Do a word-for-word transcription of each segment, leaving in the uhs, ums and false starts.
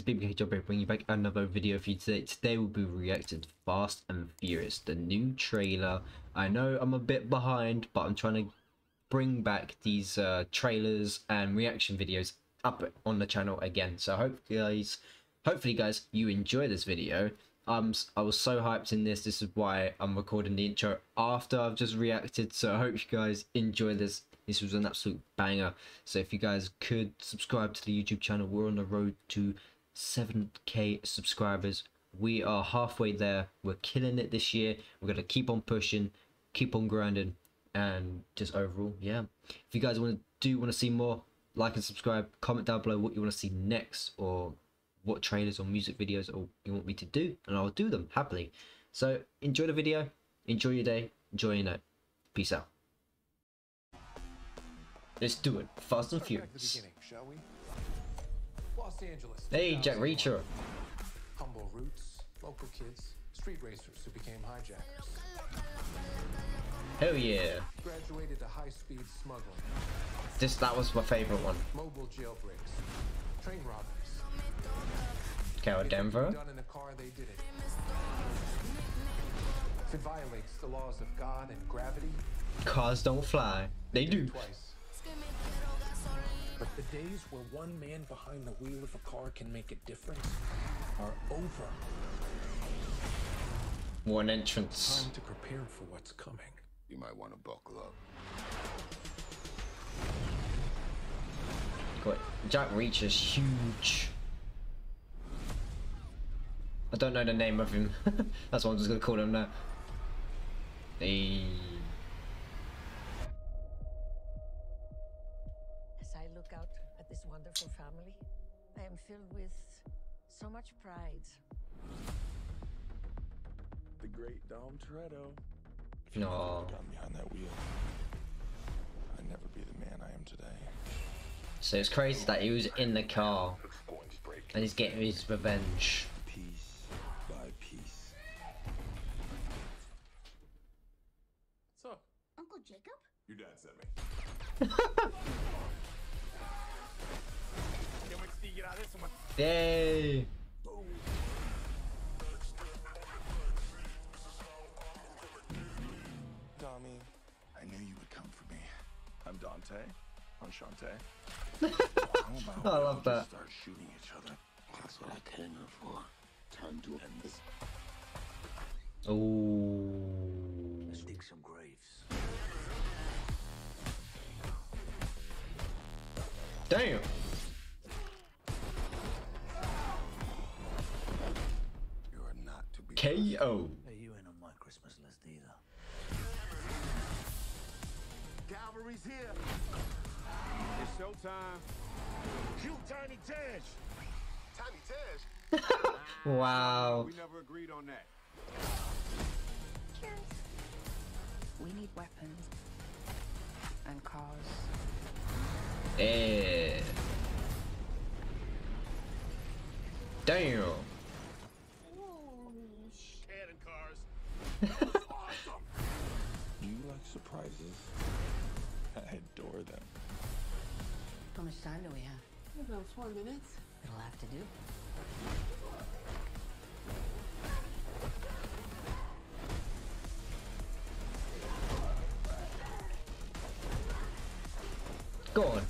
guys, B B K Jailbreak bringing you back another video for you today. Today we'll be reacting to Fast and Furious, the new trailer. I know I'm a bit behind, but I'm trying to bring back these uh, trailers and reaction videos up on the channel again. So I hope guys, hopefully guys, you enjoy this video. Um, I was so hyped in this. This is why I'm recording the intro after I've just reacted. So I hope you guys enjoy this. This was an absolute banger. So if you guys could subscribe to the YouTube channel, we're on the road to seven K subscribers. We are halfway there. We're killing it this year. We're gonna keep on pushing, keep on grinding, and just overall, yeah. If you guys want to do want to see more, like and subscribe. Comment down below what you want to see next, or what trailers or music videos or you want me to do, and I'll do them happily. So enjoy the video, enjoy your day, enjoy your night. Peace out. Let's do it. Fast and Furious. Shall we? Los Angeles. Hey, Jack Reacher. Humble roots, local kids, street racers who became hijackers. Hell yeah. Graduated to high-speed smuggling. This that was my favorite one. Mobile jailbreaks. Train robberies. Carol Denver. Done in a car, they did it. If it violates the laws of God and gravity, Cars don't fly. They do. Twice. But the days where one man behind the wheel of a car can make a difference are over. One entrance. Time to prepare for what's coming. You might want to buckle up. God, Jack Reacher's huge. I don't know the name of him. That's what I'm just gonna call him now. Hey. As I look out at this wonderful family, I am filled with so much pride. The great Dom Toretto. No. Got me behind that wheel. I'd never be the man I am today. So it's crazy that he was in the car and he's getting his revenge. Piece by piece. What's up? Uncle Jacob? Your dad sent me. Yay! Tommy, I knew you would come for me. I'm Dante. I'm Shantae. I love that. Start shooting each other. That's what I came here for. Time to end this. Oh. Let's dig some graves. Damn. You are not to be. K O. Hey, you ain't on my Christmas list either. Cavalry's here. It's showtime. Shoot Tiny Tej. Tiny Tej. Wow. We never agreed on that. Cheers. We need weapons and cars. Eh. Damn. Cannon cars. Awesome. You like surprises? I adore them. How much time do we have? About four minutes. It'll have to do. Go on.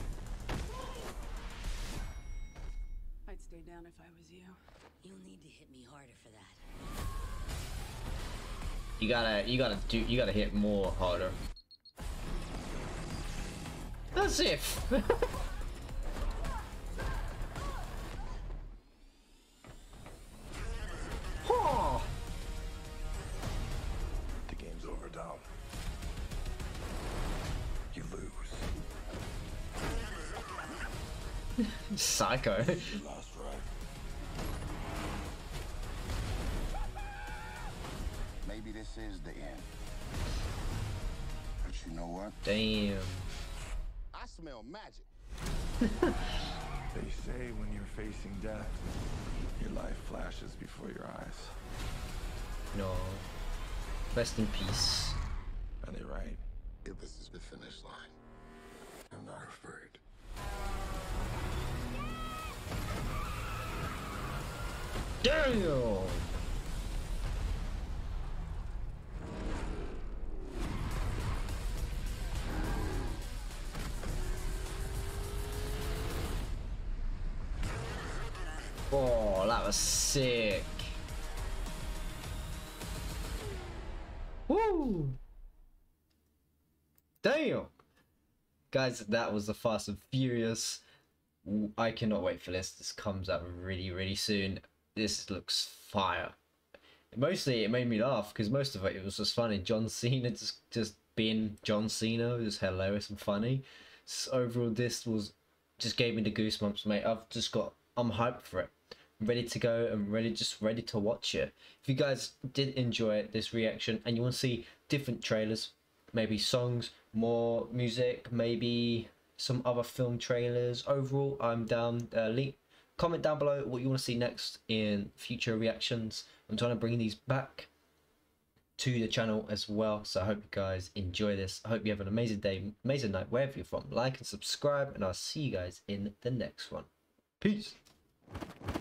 I'd stay down if I was you. You'll need to hit me harder for that. You gotta, you gotta do, you gotta hit more harder. That's it. Huh. The game's over, Dom. You lose. Psycho. You lost, right? Maybe this is the end. But you know what? Damn. I smell magic. They say when you're facing death, your life flashes before your eyes. No. Rest in peace. Are they right? If this is the finish line, I'm not afraid. Damn! Oh, that was sick. Woo! Damn! Guys, that was the Fast and Furious. I cannot wait for this. This comes out really, really soon. This looks fire. Mostly, it made me laugh because most of it, it was just funny. John Cena just, just being John Cena was hilarious and funny. So overall, this was just gave me the goosebumps, mate. I've just got, I'm hyped for it. I'm ready to go. I'm ready, just ready to watch it. If you guys did enjoy this reaction and you want to see different trailers, maybe songs, more music, maybe some other film trailers, overall, I'm down. Uh, leave, comment down below what you want to see next in future reactions. I'm trying to bring these back to the channel as well, so I hope you guys enjoy this. I hope you have an amazing day, amazing night, wherever you're from. Like and subscribe, and I'll see you guys in the next one. Peace.